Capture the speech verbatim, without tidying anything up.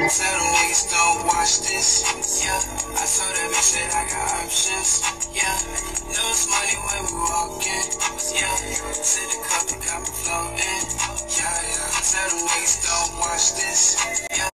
Tell them niggas don't watch this. Yeah, I told that bitch that I got options. Yeah, know it's money when we walk in. Yeah, sit the cup and got me floating. Yeah, yeah, tell them niggas don't watch this. Yeah.